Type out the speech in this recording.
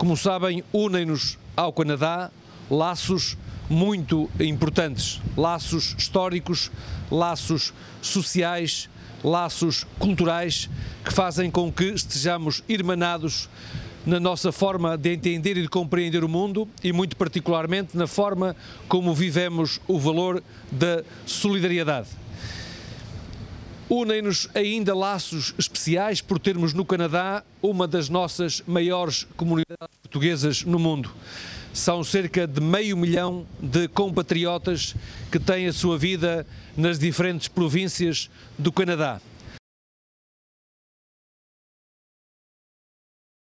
Como sabem, unem-nos ao Canadá laços muito importantes, laços históricos, laços sociais, laços culturais, que fazem com que estejamos irmanados na nossa forma de entender e de compreender o mundo e, muito particularmente, na forma como vivemos o valor da solidariedade. Unem-nos ainda laços especiais por termos no Canadá uma das nossas maiores comunidades portuguesas no mundo. São cerca de 500 mil de compatriotas que têm a sua vida nas diferentes províncias do Canadá.